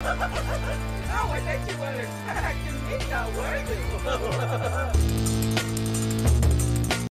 Oh, I thought you were attacking me now, were you?